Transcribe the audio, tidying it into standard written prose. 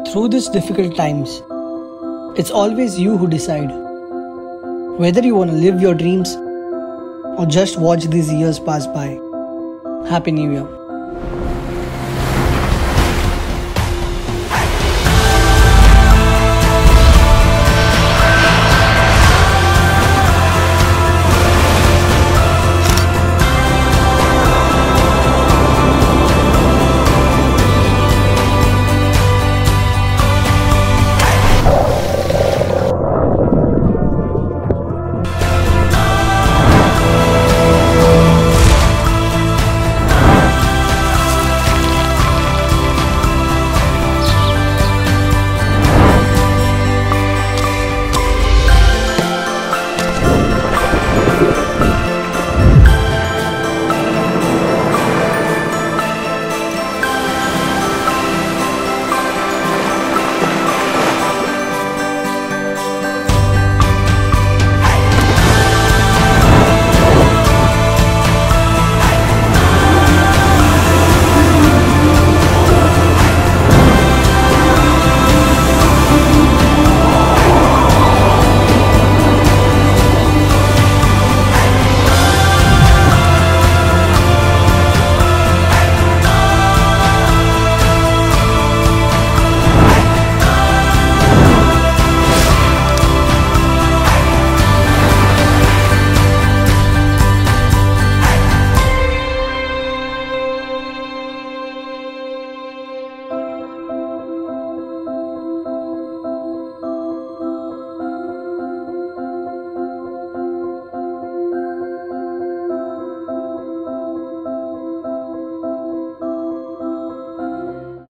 Through these difficult times, it's always you who decide whether you want to live your dreams or just watch these years pass by. Happy New Year.